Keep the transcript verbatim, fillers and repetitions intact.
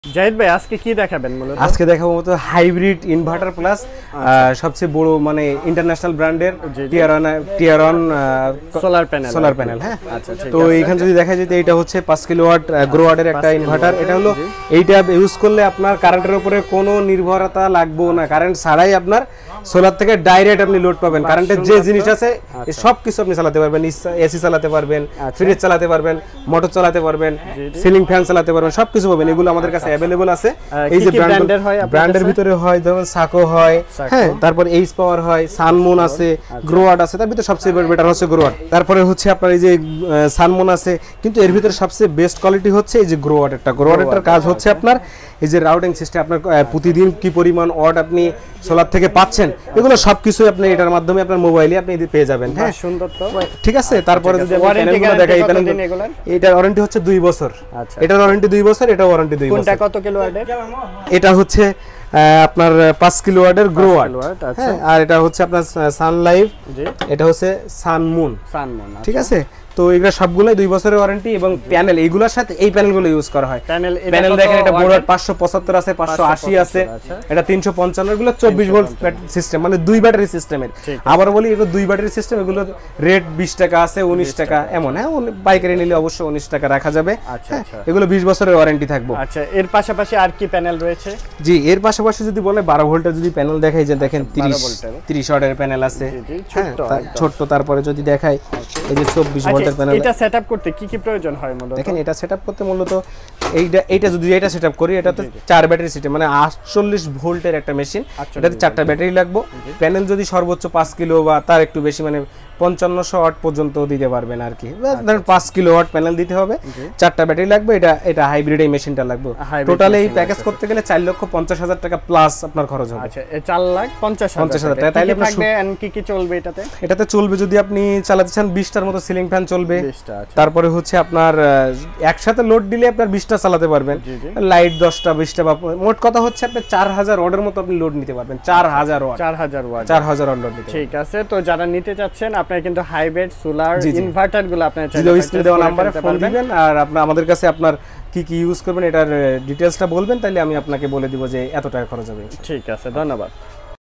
জাহিদ ভাই আজকে কি দেখাবেন মূলত? আজকে দেখাবো মতো হাইব্রিড ইনভার্টার প্লাস সবচেয়ে বড় মানে ইন্টারন্যাশনাল ব্র্যান্ডের টিয়ারন টিয়ারন সোলার প্যানেল সোলার প্যানেল। হ্যাঁ, আচ্ছা ঠিক আছে। তো এইখানে যদি দেখা যায় যে এটা হচ্ছে পাঁচ কিলোওয়াট গ্রো ওয়াটের একটা ইনভার্টার। এটা হলো এইটা ইউজ করলে আপনার কারেন্টের উপরে কোনো নির্ভরতা লাগবে না, কারেন্ট ছাড়াই আপনার সোলার থেকে ডাইরেক্ট আপনি লোড পাবেন। কারেন্টের যে জিনিস আছে সব কিছু আপনি চালাতে পারবেন, এসি চালাতে পারবেন, ফ্রিজ চালাতে পারবেন, মোটর চালাতে পারবেন, সিলিং ফ্যান চালাতে পারবেন, সবকিছু পাবেন। এগুলো আমাদের কাছে अवेलेबल আছে। এই যে ব্র্যান্ডের হয় ব্র্যান্ডের ভিতরে হয় যেমন সাকো হয়, হ্যাঁ, তারপর এইচ পাওয়ার হয়, সানমুন আছে, গ্রোয়াট আছে। তার ভিতরে সবচেয়ে বেটার হচ্ছে গ্রোয়াট। তারপরে হচ্ছে আপনার এই যে সানমুন আছে, কিন্তু এর ভিতরে সবচেয়ে বেস্ট কোয়ালিটি হচ্ছে এই যে গ্রোয়াটেরটা। গ্রোয়াটেরটার কাজ হচ্ছে আপনার এই যে রাউটিং সিস্টেম, আপনার প্রতিদিন কি পরিমাণ ওয়াট আপনি সোলার থেকে পাচ্ছেন এগুলো সবকিছু আপনি এটার মাধ্যমে আপনার মোবাইলে আপনি পেয়ে যাবেন। হ্যাঁ, সুন্দর তো, ঠিক আছে। তারপরে যদি আমি প্যানেলগুলো দেখাই, এটার ওয়ারেন্টি হচ্ছে দুই বছর। আচ্ছা, এটার ওয়ারেন্টি দুই বছর, এটা ওয়ারেন্টি দুই বছর। কোনটা কত কিলোওয়াটের? এটা হচ্ছে আপনার পাঁচ কিলোওয়াটের গ্রোয়াট, হ্যাঁ, আর এটা হচ্ছে আপনার সানলাইভ, এটা হচ্ছে সানমুন সানমুন, ঠিক আছে। তো এগুলা সবগুলাই দুই বছরের ওয়ারেন্টি এবং প্যানেল এইগুলোর সাথে এই প্যানেলগুলো ইউজ করা হয়। প্যানেল প্যানেল দেখেন এটা বড় পাঁচশো পঁচাত্তর আছে, পাঁচশো আশি আছে, এটা তিনশো পঞ্চান্ন, এগুলো চব্বিশ ভোল্ট সিস্টেম, মানে দুই ব্যাটারি সিস্টেমের। আবার বলি এগুলো দুই ব্যাটারি সিস্টেম, এগুলো রেট বিশ টাকা আছে, উনিশ টাকা এমন। হ্যাঁ, বাইকারি নিলে অবশ্যই উনিশ টাকা রাখা যাবে। আচ্ছা, এগুলো বিশ বছরের ওয়ারেন্টি থাকবে। আচ্ছা, এর পাশাপাশি আর কি প্যানেল রয়েছে? জি, এর পাশাপাশি যদি বলে বারো ভোল্টের যদি প্যানেল দেখাই, যে দেখেন তিরিশ ওয়াটের প্যানেল আছে, ছোট্ট। তারপরে যদি দেখাই এই যে চব্বিশ ভোল্টের প্যানেল। এটা সেটআপ করতে কি কি প্রয়োজন হয় মূলত? দেখেন এটা সেটআপ করতে মূলত এইটা এইটা যদি এটা সেটআপ করি, এটাতে চার ব্যাটারি সিস্টেম, মানে আটচল্লিশ ভোল্টের একটা মেশিন, এটাতে চারটা ব্যাটারি লাগবে। প্যানেল যদি সর্বোচ্চ পাঁচ কিলো বা তার একটু বেশি, মানে পঞ্চান্নশো ওয়াট পর্যন্ত দিতে পারবেন আর কি। ধরেন পাঁচ কিলো ওয়াট প্যানেল দিতে হবে, চারটা ব্যাটারি লাগবে। এটা এটা হাইব্রিড এই মেশিনটা লাগবে। টোটাল এই প্যাকেজ করতে গেলে চার লক্ষ পঞ্চাশ হাজার টাকা প্লাস আপনার খরচ হবে। আচ্ছা, চার লাখ পঞ্চাশ হাজার টাকা। তাইলে আপনার কি কি চলবে এটাতে? এটাতে চলবে যদি আপনি চালাতে চান বিশটার মতো সিলিং ফ্যান চলবে। তারপরে হচ্ছে আপনার একসাথে লোড দিলে আপনার বিশটা চালাতে পারবেন, লাইট দশটা বিশটা, বা মোট কথা হচ্ছে আপনি চার হাজার ওয়াটের মতো আপনি লোড নিতে পারবেন। চার হাজার ওয়াট চার হাজার ওয়াট চার হাজার ওয়াট লোড নিতে। ঠিক আছে, তো যারা নিতে চাচ্ছেন আপনারা কিন্তু হাইব্রিড সোলার ইনভার্টারগুলো আপনারা স্ক্রিনে দেওয়া নম্বরে ফোন দিবেন, আর আপনারা আমাদের কাছে আপনার কি কি ইউজ করবেন এটার ডিটেইলসটা বলবেন, তাহলে আমি আপনাকে বলে দিব যে এত টাকা খরচ হবে। ঠিক আছে, ধন্যবাদ।